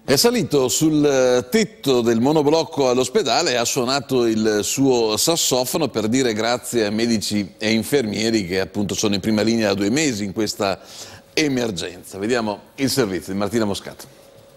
È salito sul tetto del monoblocco all'ospedale e ha suonato il suo sassofono per dire grazie a medici e infermieri che appunto sono in prima linea da 2 mesi in questa emergenza. Vediamo il servizio di Martina Moscato.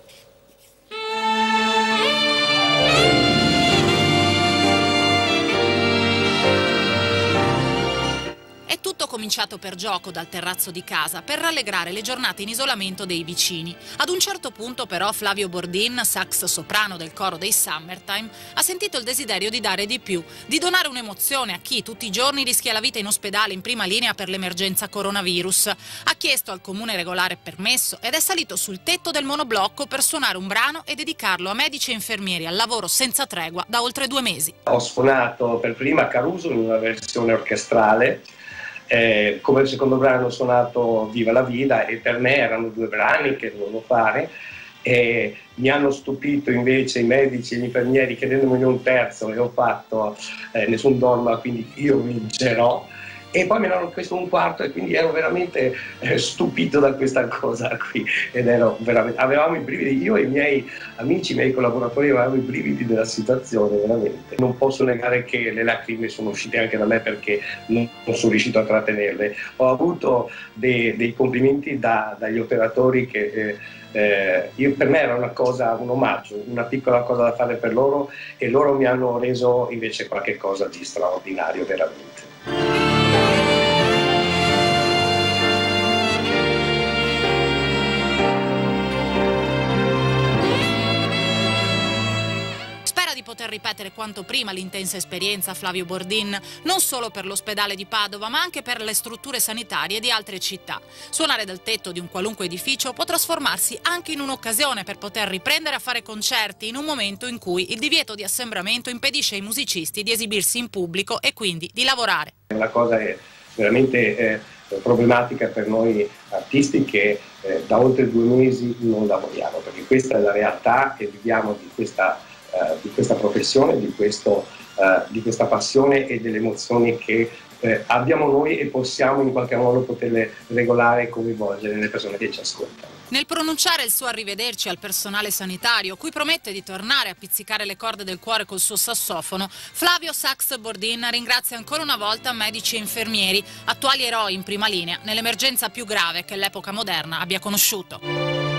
Tutto cominciato per gioco dal terrazzo di casa per rallegrare le giornate in isolamento dei vicini. Ad un certo punto però Flavio Bordin, sax soprano del coro dei Summertime, ha sentito il desiderio di dare di più, di donare un'emozione a chi tutti i giorni rischia la vita in ospedale in prima linea per l'emergenza coronavirus. Ha chiesto al comune regolare permesso ed è salito sul tetto del monoblocco per suonare un brano e dedicarlo a medici e infermieri al lavoro senza tregua da oltre 2 mesi. Ho suonato per prima Caruso in una versione orchestrale. Come secondo brano ho suonato Viva la Vida e per me erano 2 brani che dovevo fare. Mi hanno stupito invece i medici e gli infermieri chiedendomi un terzo e ho fatto Nessun dorma, quindi io vincerò. E poi me ne hanno chiesto un quarto e quindi ero veramente stupito da questa cosa qui ed avevamo i brividi, io e i miei amici, i miei collaboratori avevamo i brividi della situazione veramente. Non posso negare che le lacrime sono uscite anche da me perché non sono riuscito a trattenerle. Ho avuto dei complimenti dagli operatori che per me era una cosa, un omaggio, una piccola cosa da fare per loro e loro mi hanno reso invece qualche cosa di straordinario veramente. Di poter ripetere quanto prima l'intensa esperienza Flavio Bordin, non solo per l'ospedale di Padova ma anche per le strutture sanitarie di altre città. Suonare dal tetto di un qualunque edificio può trasformarsi anche in un'occasione per poter riprendere a fare concerti in un momento in cui il divieto di assembramento impedisce ai musicisti di esibirsi in pubblico e quindi di lavorare. La cosa è veramente problematica per noi artisti che da oltre 2 mesi non lavoriamo, perché questa è la realtà che viviamo di questa professione, di questa passione e delle emozioni che abbiamo noi e possiamo in qualche modo poterle regolare e coinvolgere le persone che ci ascoltano. Nel pronunciare il suo arrivederci al personale sanitario, cui promette di tornare a pizzicare le corde del cuore col suo sassofono, Flavio Sax Bordin ringrazia ancora una volta medici e infermieri, attuali eroi in prima linea nell'emergenza più grave che l'epoca moderna abbia conosciuto.